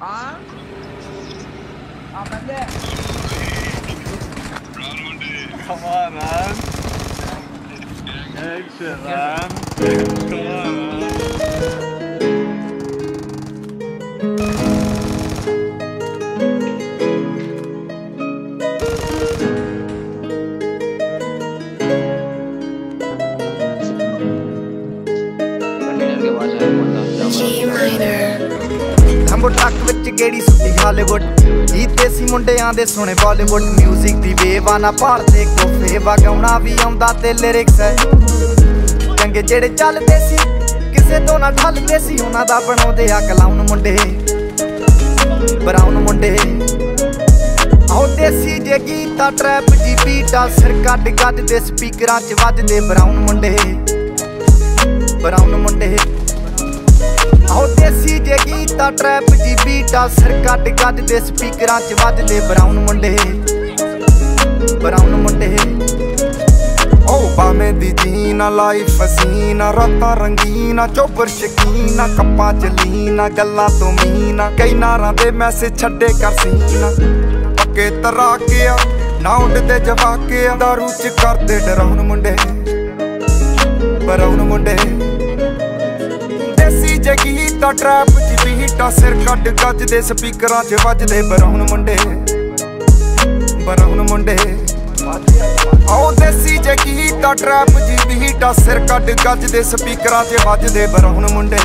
हाँ बंदे Come on, man. Action, man. Come on, man. लंबो ट्रक विच गेड़ी सुट्टी हालीवुड गीत देसी मुंडियां दे सुने बॉलीवुड म्यूजिक दी वेव आ ना भालदे कोफे वगाउणा भी आउंदा ते लिरिक्स है चंगे जेड़े चलदे सी किसे तो ना ढलदे सी उन्हां दा बनाउंदे आ क्लाउन मुंडे ब्राउन मुंडे आओ देसी जे गीत आ ट्रैप जी बीट आ सिर कट गजदे स्पीकरां च वजदे ब्राउन मुंडे आओ देसी जे गीत आ ट्रैप जी बीट आ सिर कट गजदे स्पीकरां च वजदे ब्राउन मुंडे ओ बामे दी जीना लाइफ हसीना रातां रंगीना चोबर शकीना कप्पां च लीना गल्लां तो मीना कई नारां दे मैसेज छड्डे कर सीना पक्के तराके आ ना उडदे जवाके आ दारू च करदे डराउन मुंडे ब्राउन मुंडे देसी जे गीत आ ट्रैप जी बीट आ सिर कट गजदे स्पीकरां च वजदे ब्राउन मुंडे आओ देसी जे गीत आ ट्रैप जी बीट आ सिर कट गजदे स्पीकरां च वजदे ब्राउन मुंडे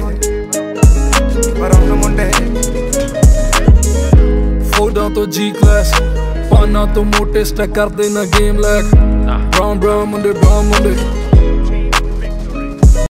फोडां तो जी क्लास पाना तो मोटे स्टैक करदे ना गेम लैक ब्राउन मुंडे